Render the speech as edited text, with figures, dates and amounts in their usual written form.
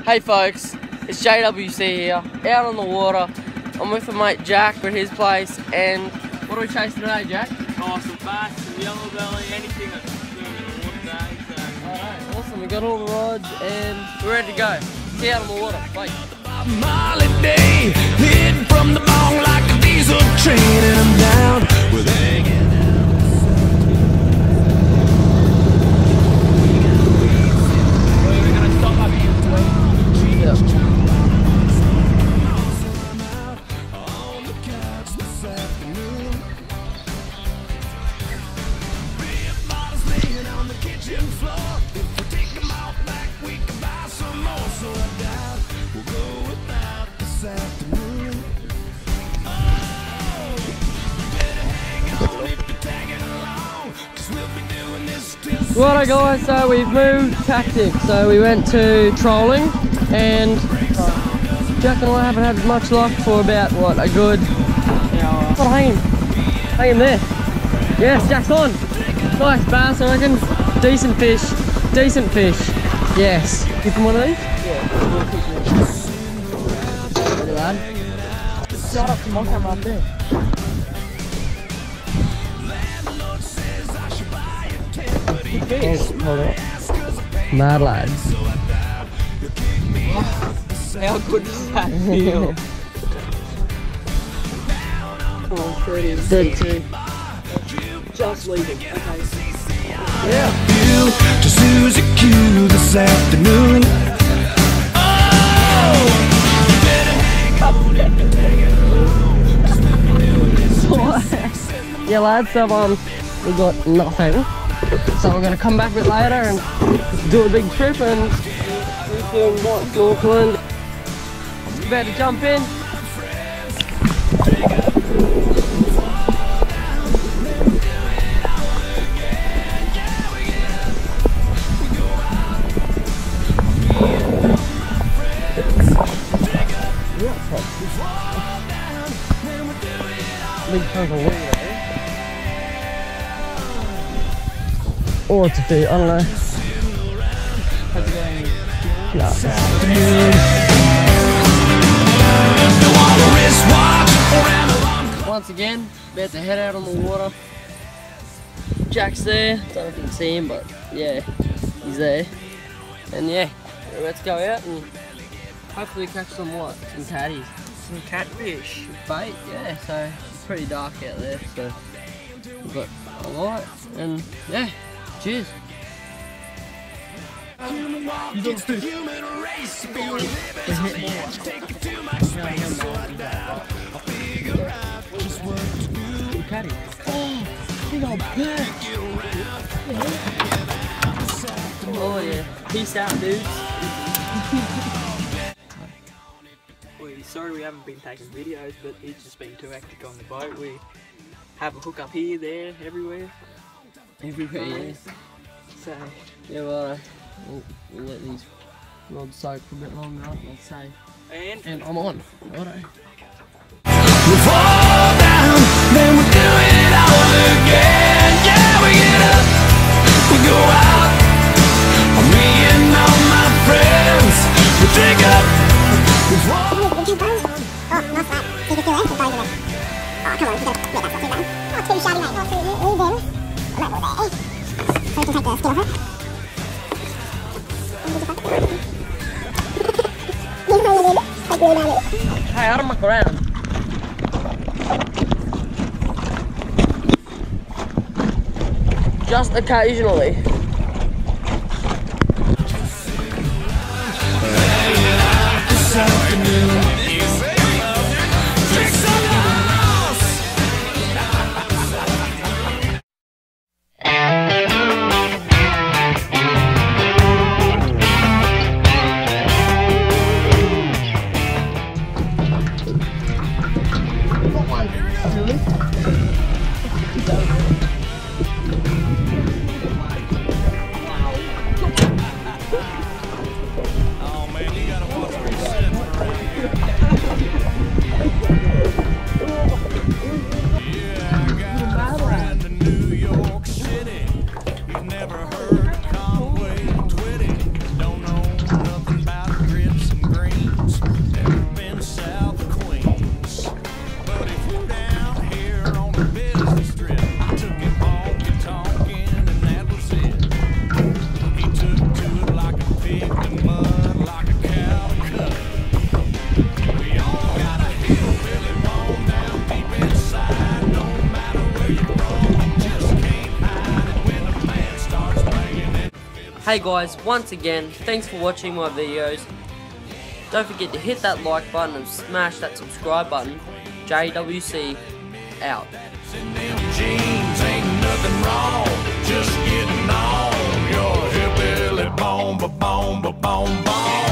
Hey folks, it's JWC here, out on the water. I'm with my mate Jack at his place, and what are we chasing today, Jack? Oh, some bass, some yellow belly, anything that's swimming in the water today. So. Alright, awesome, we got all the rods and we're ready to go. See you out on the water, bye. Holiday, hidden from the bong like a diesel train, and I'm down with hanging out. We're gonna stop up here for Righto guys, so we've moved tactics. So we went to trolling, and Jack and I haven't had much luck for about, what, a good... Oh, hang him there. Yes, Jack's on. Nice bass, I reckon. Decent fish, yes. Give him one of these? Yeah. Ready, lad? Shut up, come on, come up there. Hold it. Mad lads. How good does that feel? Oh, 32. Just leaving. Okay. Yeah. To Suzy Q this afternoon. Yeah lads, so we got nothing. So we're gonna come back a bit later and do a big trip and do some snorkeling. About to jump in. Big chunk of water. Or it's a fish, I don't know. No. Once again, about to head out on the water. Jack's there, don't know if you can see him, but yeah, he's there. And yeah, let's go out and hopefully catch some what? Some catties. Some catfish. Bait, yeah, so it's pretty dark out there, so we've got a light, and yeah, cheers. Catty. Oh, big old bird. Oh yeah, peace out dudes. Sorry we haven't been taking videos, but it's just been too hectic on the boat. We have a hook up here, there, everywhere. Everywhere, yeah. So, yeah, well, we'll let these rods soak for a bit longer, let's say. And I'm on. Righto. We fall down, then we do it all again. Yeah, we get up, we go out. Me and all my friends, we dig up, we fall. Hey, I don't muck around. Just occasionally. Hey guys, once again, thanks for watching my videos. Don't forget to hit that like button and smash that subscribe button. JWC out. In them jeans ain't nothing wrong, just getting on your hillbilly boom, ba boom, ba boom, boom.